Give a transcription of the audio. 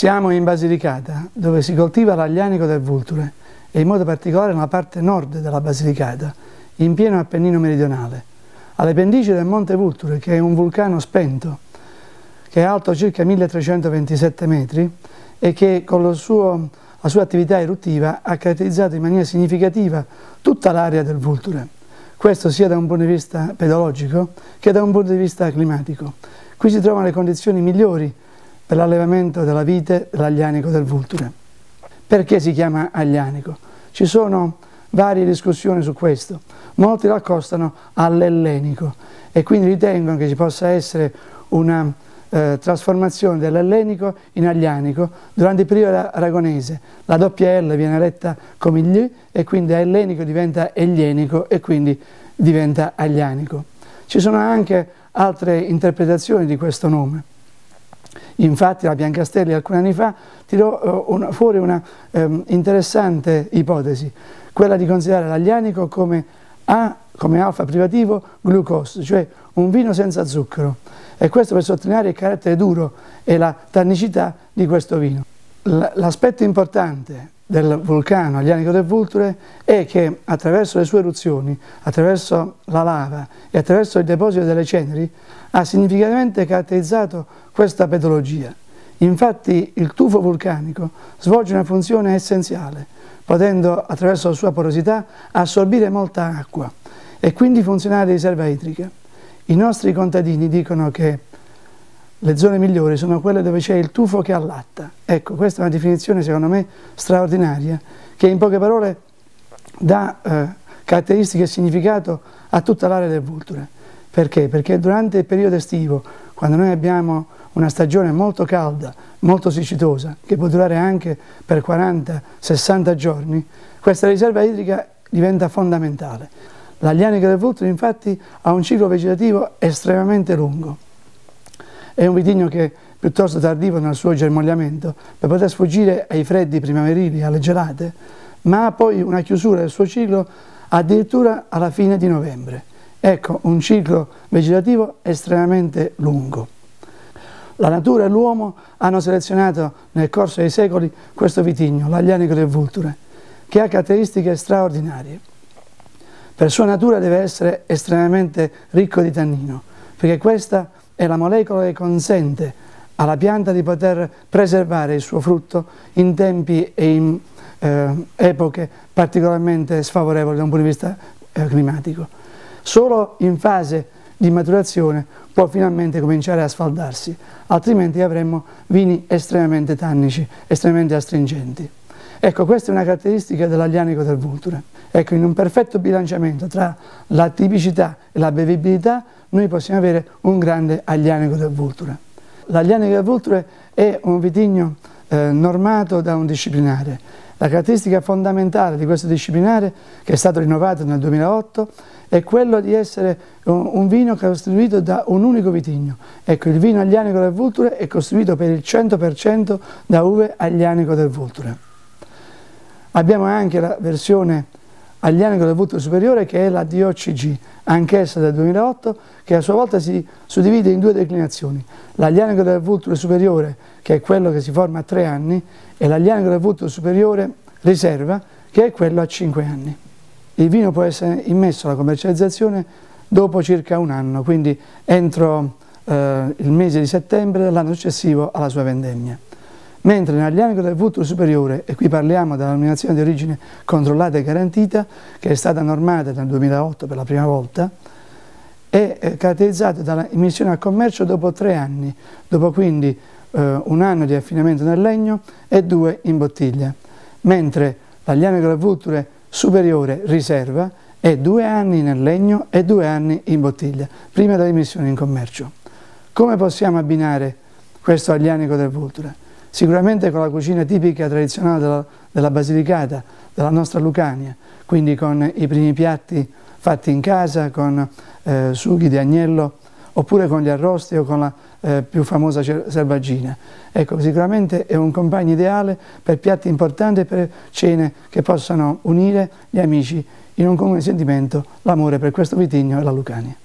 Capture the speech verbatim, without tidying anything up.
Siamo in Basilicata, dove si coltiva l'aglianico del Vulture e in modo particolare nella parte nord della Basilicata, in pieno Appennino meridionale, alle pendici del Monte Vulture, che è un vulcano spento, che è alto circa milletrecentoventisette metri e che con lo suo, la sua attività eruttiva ha caratterizzato in maniera significativa tutta l'area del Vulture. Questo sia da un punto di vista pedologico che da un punto di vista climatico. Qui si trovano le condizioni migliori per l'allevamento della vite dell'aglianico del Vulture. Perché si chiama aglianico? Ci sono varie discussioni su questo. Molti lo accostano all'ellenico e quindi ritengono che ci possa essere una eh, trasformazione dell'ellenico in aglianico durante il periodo aragonese. La doppia L viene letta come gli e quindi ellenico diventa eglienico e quindi diventa aglianico. Ci sono anche altre interpretazioni di questo nome. Infatti la Biancastelli alcuni anni fa tirò uh, una, fuori una um, interessante ipotesi, quella di considerare l'aglianico come A, come alfa privativo glucose, cioè un vino senza zucchero, e questo per sottolineare il carattere duro e la tannicità di questo vino. L'aspetto importante del vulcano aglianico del Vulture è che attraverso le sue eruzioni, attraverso la lava e attraverso il deposito delle ceneri ha significativamente caratterizzato questa pedologia. Infatti il tufo vulcanico svolge una funzione essenziale, potendo attraverso la sua porosità assorbire molta acqua e quindi funzionare di riserva idrica. I nostri contadini dicono che le zone migliori sono quelle dove c'è il tufo che allatta. Ecco, questa è una definizione secondo me straordinaria, che in poche parole dà eh, caratteristiche e significato a tutta l'area del Vulture. Perché? Perché durante il periodo estivo, quando noi abbiamo una stagione molto calda, molto siccitosa, che può durare anche per quaranta sessanta giorni, questa riserva idrica diventa fondamentale. L'aglianico del Vulture infatti ha un ciclo vegetativo estremamente lungo. È un vitigno che è piuttosto tardivo nel suo germogliamento per poter sfuggire ai freddi primaverili, alle gelate, ma ha poi una chiusura del suo ciclo addirittura alla fine di novembre. Ecco, un ciclo vegetativo estremamente lungo. La natura e l'uomo hanno selezionato nel corso dei secoli questo vitigno, l'aglianico del Vulture, che ha caratteristiche straordinarie. Per sua natura deve essere estremamente ricco di tannino, perché questa è la molecola che consente alla pianta di poter preservare il suo frutto in tempi e in eh, epoche particolarmente sfavorevoli da un punto di vista eh, climatico. Solo in fase di maturazione può finalmente cominciare a sfaldarsi, altrimenti avremmo vini estremamente tannici, estremamente astringenti. Ecco, questa è una caratteristica dell'aglianico del Vulture. Ecco, in un perfetto bilanciamento tra la tipicità e la bevibilità noi possiamo avere un grande aglianico del Vulture. L'aglianico del Vulture è un vitigno eh, normato da un disciplinare. La caratteristica fondamentale di questo disciplinare, che è stato rinnovato nel duemilaotto, è quello di essere un, un vino costituito da un unico vitigno. Ecco, il vino aglianico del Vulture è costituito per il cento per cento da uve aglianico del Vulture. Abbiamo anche la versione aglianico del Vulture superiore, che è la D O C G, anch'essa del duemilaotto, che a sua volta si suddivide in due declinazioni: l'aglianico del Vulture superiore, che è quello che si forma a tre anni, e l'aglianico del Vulture superiore riserva, che è quello a cinque anni. Il vino può essere immesso alla commercializzazione dopo circa un anno, quindi entro eh, il mese di settembre dell'anno successivo alla sua vendemmia. Mentre nell'aglianico del Vulture superiore, e qui parliamo della denominazione di origine controllata e garantita, che è stata normata nel duemilaotto per la prima volta, è caratterizzato dalla immissione al commercio dopo tre anni, dopo quindi eh, un anno di affinamento nel legno e due in bottiglia, mentre l'aglianico del Vulture superiore riserva è due anni nel legno e due anni in bottiglia, prima dell'immissione in commercio. Come possiamo abbinare questo aglianico del Vulture? Sicuramente con la cucina tipica tradizionale della, della Basilicata, della nostra Lucania, quindi con i primi piatti fatti in casa, con eh, sughi di agnello, oppure con gli arrosti o con la eh, più famosa selvaggina. Ecco, sicuramente è un compagno ideale per piatti importanti e per cene che possano unire gli amici in un comune sentimento, l'amore per questo vitigno e la Lucania.